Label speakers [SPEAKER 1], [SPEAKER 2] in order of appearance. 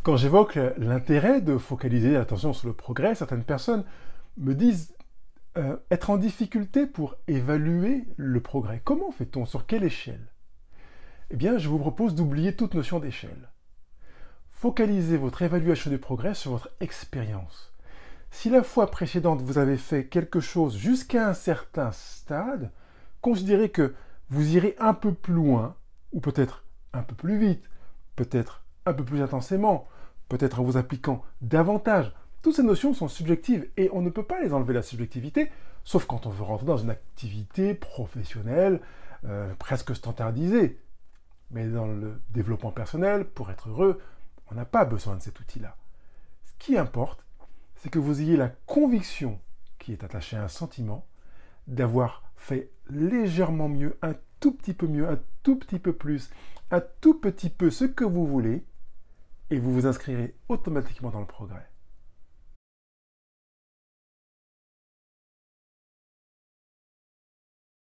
[SPEAKER 1] Quand j'évoque l'intérêt de focaliser l'attention sur le progrès, certaines personnes me disent être en difficulté pour évaluer le progrès. Comment fait-on? Sur quelle échelle? Eh bien, je vous propose d'oublier toute notion d'échelle. Focalisez votre évaluation du progrès sur votre expérience. Si la fois précédente vous avez fait quelque chose jusqu'à un certain stade, considérez que vous irez un peu plus loin, ou peut-être un peu plus vite, peut-être un peu plus intensément, peut-être en vous appliquant davantage. Toutes ces notions sont subjectives et on ne peut pas les enlever la subjectivité, sauf quand on veut rentrer dans une activité professionnelle presque standardisée. Mais dans le développement personnel, pour être heureux, on n'a pas besoin de cet outil-là. Ce qui importe, c'est que vous ayez la conviction qui est attachée à un sentiment d'avoir fait légèrement mieux, un tout petit peu mieux, un tout petit peu plus, un tout petit peu ce que vous voulez, et vous vous inscrirez automatiquement dans le progrès.